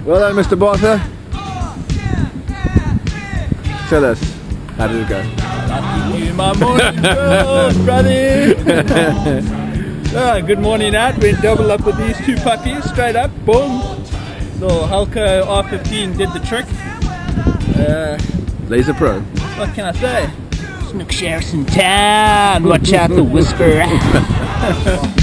Well done, Mr. Bartho. Tell us, how did it go? Lucky you, my morning road, brother. Good morning out. Went double up with these two puppies, straight up, boom. So Halko R15 did the trick. Laser Pro. What can I say? Snook Sheriff's in town. Watch out the whisper.